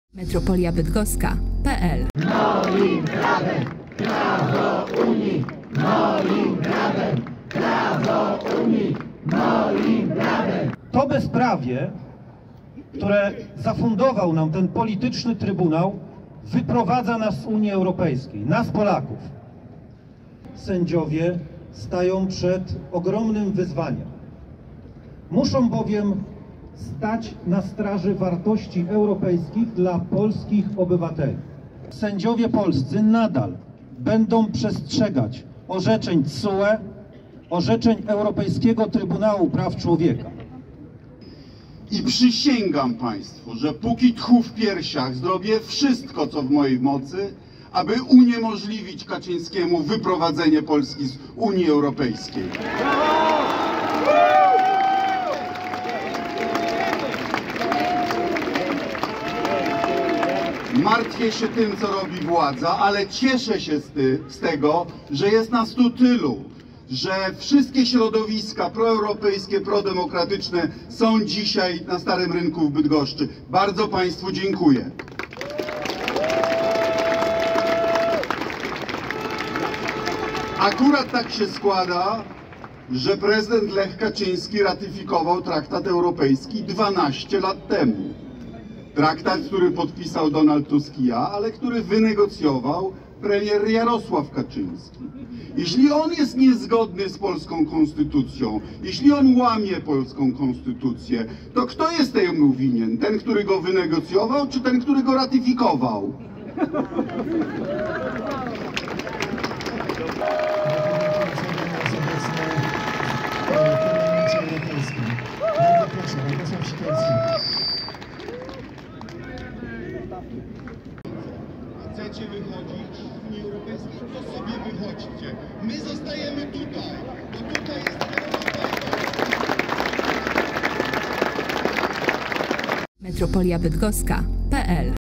Metropoliabydgoska.pl. Moim prawem prawo Unii, moim prawem prawo Unii, moim prawem. To bezprawie, które zafundował nam ten polityczny trybunał, wyprowadza nas z Unii Europejskiej, nas Polaków. Sędziowie stają przed ogromnym wyzwaniem. Muszą bowiem stać na straży wartości europejskich dla polskich obywateli. Sędziowie polscy nadal będą przestrzegać orzeczeń TSUE, orzeczeń Europejskiego Trybunału Praw Człowieka. I przysięgam Państwu, że póki tchu w piersiach zrobię wszystko, co w mojej mocy, aby uniemożliwić Kaczyńskiemu wyprowadzenie Polski z Unii Europejskiej. Martwię się tym, co robi władza, ale cieszę się z tego, że jest nas tu tylu, że wszystkie środowiska proeuropejskie, prodemokratyczne są dzisiaj na Starym Rynku w Bydgoszczy. Bardzo Państwu dziękuję. Akurat tak się składa, że prezydent Lech Kaczyński ratyfikował traktat europejski 12 lat temu. Traktat, który podpisał Donald Tusk i ja, ale który wynegocjował premier Jarosław Kaczyński. Jeśli on jest niezgodny z polską konstytucją, jeśli on łamie polską konstytucję, to kto jest temu winien? Ten, który go wynegocjował, czy ten, który go ratyfikował? Chcecie wychodzić z Unii Europejskiej, to sobie wychodźcie. My zostajemy tutaj, bo tutaj jest Metropoliabydgoska.pl.